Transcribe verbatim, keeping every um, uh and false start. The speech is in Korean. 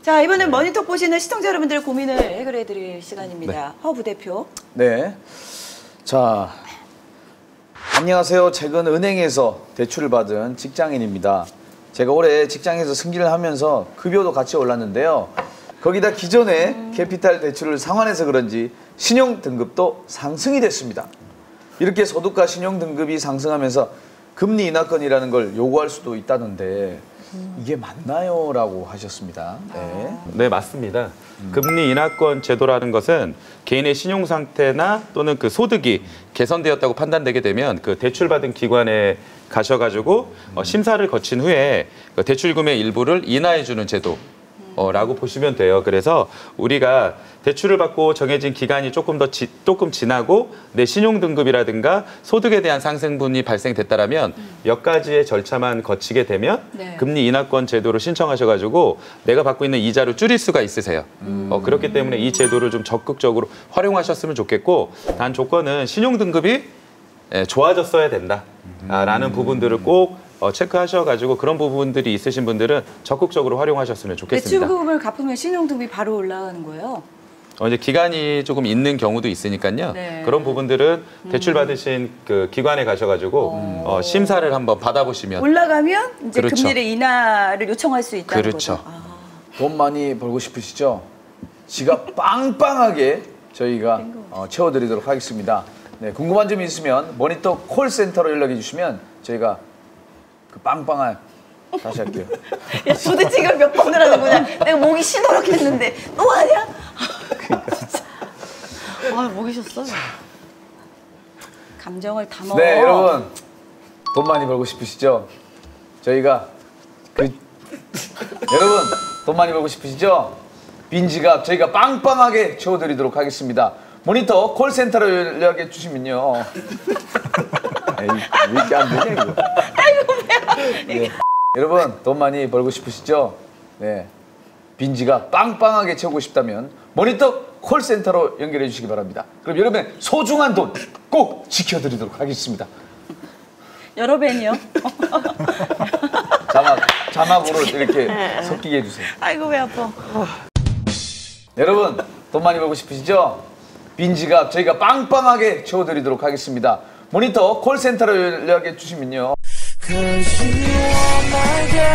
자, 이번엔 머니톡 보시는 시청자 여러분들의 고민을 해결해 드릴 시간입니다. 네. 허 부대표. 네. 자, 안녕하세요. 최근 은행에서 대출을 받은 직장인입니다. 제가 올해 직장에서 승진을 하면서 급여도 같이 올랐는데요. 거기다 기존에 음. 캐피탈 대출을 상환해서 그런지 신용 등급도 상승이 됐습니다. 이렇게 소득과 신용 등급이 상승하면서 금리 인하권이라는 걸 요구할 수도 있다는데 이게 맞나요? 라고 하셨습니다. 네, 네 맞습니다. 음. 금리 인하권 제도라는 것은 개인의 신용 상태나 또는 그 소득이 개선되었다고 판단되게 되면 그 대출받은 기관에 가셔가지고 음. 어, 심사를 거친 후에 그 대출금의 일부를 인하해주는 제도. 어, 라고 보시면 돼요. 그래서 우리가 대출을 받고 정해진 기간이 조금 더 지, 조금 지나고 내 신용 등급이라든가 소득에 대한 상승분이 발생됐다라면 음. 몇 가지의 절차만 거치게 되면 네. 금리 인하권 제도를 신청하셔가지고 내가 받고 있는 이자를 줄일 수가 있으세요. 음. 어, 그렇기 때문에 이 제도를 좀 적극적으로 활용하셨으면 좋겠고 단 조건은 신용 등급이 예, 좋아졌어야 된다라는 음. 부분들을 꼭 어, 체크하셔가지고 그런 부분들이 있으신 분들은 적극적으로 활용하셨으면 좋겠습니다. 대출금을 갚으면 신용등급이 바로 올라가는 거예요? 어, 이제 기간이 조금 있는 경우도 있으니까요. 네. 그런 부분들은 대출 받으신 그 기관에 가셔가지고 음. 어, 심사를 한번 받아보시면 올라가면 이제 그렇죠. 금리를 인하를 요청할 수 있다는 그렇죠. 거죠. 아. 돈 많이 벌고 싶으시죠? 지갑 빵빵하게 저희가 어, 채워드리도록 하겠습니다. 네, 궁금한 점이 있으면 모니터 콜센터로 연락해 주시면 저희가 그 빵빵한 다시 할게요. 야, 도대체가 몇 번을 하는 거냐? 내가 목이 쉬도록 했는데 또 하냐? 그러니까. 진짜. 아, 목이 쉬었어. 감정을 담아. 네, 여러분 돈 많이 벌고 싶으시죠? 저희가 그 여러분 돈 많이 벌고 싶으시죠? 빈 지갑 저희가 빵빵하게 채워드리도록 하겠습니다. 모니터 콜센터로 연락해 주시면요. 에이, 왜 이렇게 안 되냐 이거. 아이고 배야. 네. 여러분 돈 많이 벌고 싶으시죠? 네. 빈 지갑 빵빵하게 채우고 싶다면 모니터 콜센터로 연결해 주시기 바랍니다. 그럼 여러분의 소중한 돈 꼭 지켜드리도록 하겠습니다. 여러 벤이요? 자막, 자막으로 이렇게 섞이게 해주세요. 아이고 배 아파. 여러분 돈 많이 벌고 싶으시죠? 빈 지갑 저희가 빵빵하게 채워드리도록 하겠습니다. 모니터 콜센터로 연락해 주시면요.